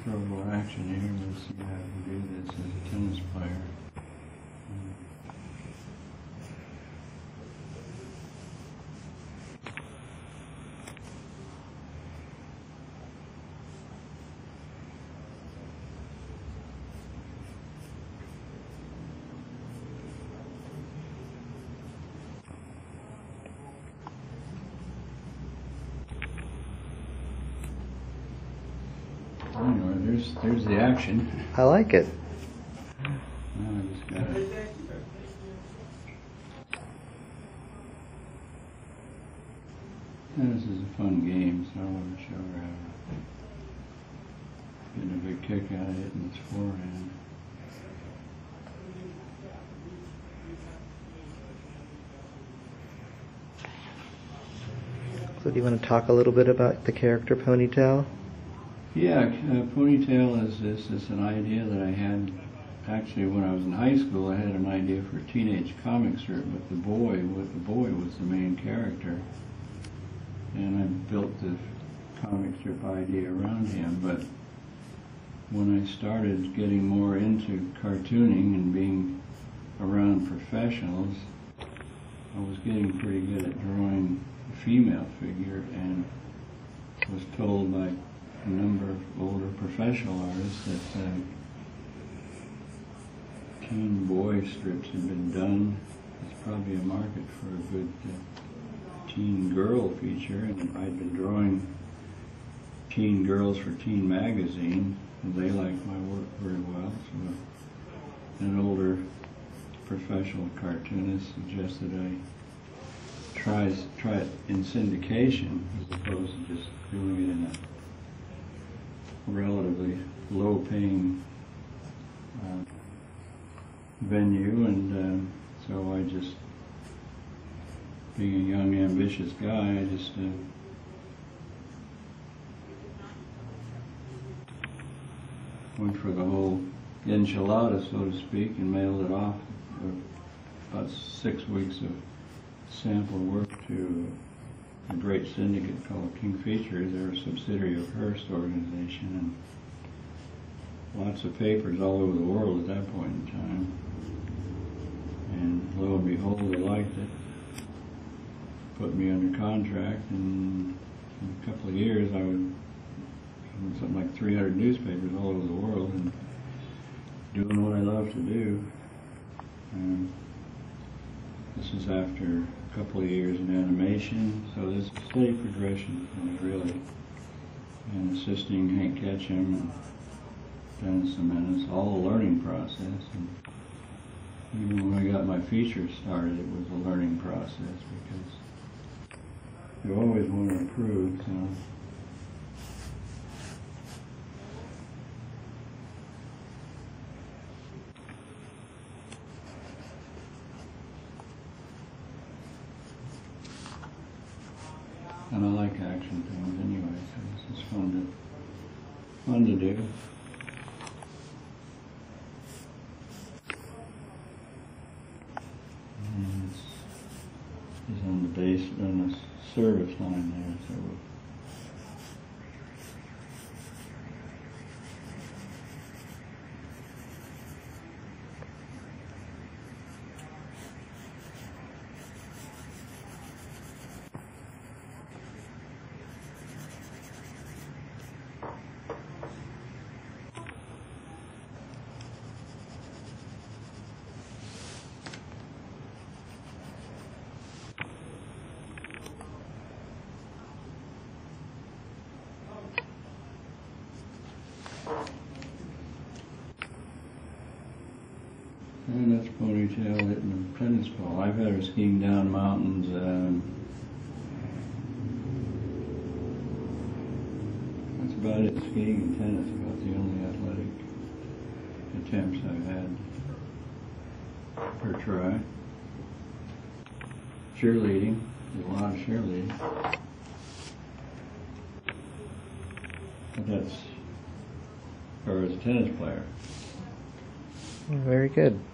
throw a little action here. We'll see how we do this as a tennis player. Anyway, there's the action. I like it. Now I just gotta. This is a fun game, so I want to show her how. Getting a big kick out of it in its forehand. So do you want to talk a little bit about the character Ponytail? Yeah, Ponytail is an idea that I had actually when I was in high school. I had an idea for a teenage comic strip, but the boy was the main character, and I built the comic strip idea around him. But when I started getting more into cartooning and being around professionals, I was getting pretty good at drawing a female figure, and was told by a number of older professional artists that teen boy strips had been done. There's probably a market for a good teen girl feature, and I'd been drawing teen girls for Teen Magazine, and they liked my work very well. So an older professional cartoonist suggested I try it in syndication as opposed to just doing it in a relatively low-paying venue, and so I just, being a young, ambitious guy, I just went for the whole enchilada, so to speak, and mailed it off. About 6 weeks of sample work to a great syndicate called King Features. They're a subsidiary of Hearst organization, and lots of papers all over the world at that point in time. And lo and behold, they liked it, put me under contract, and in a couple of years I was in something like 300 newspapers all over the world, and doing what I love to do. And this is after a couple of years in animation, so there's a steady progression for me, really. And assisting Hank Ketchum and Dennis Menace, all a learning process. And even when I got my features started, it was a learning process, because you always want to improve, so. And I like action things anyway, so this is fun to do. And this is on the base, on the service line there, so and that's Ponytail hitting a tennis ball. I've had her skiing down mountains. That's about it. Skiing and tennis, about the only athletic attempts I've had per try. Cheerleading, did a lot of cheerleading. But that's her as a tennis player. Very good.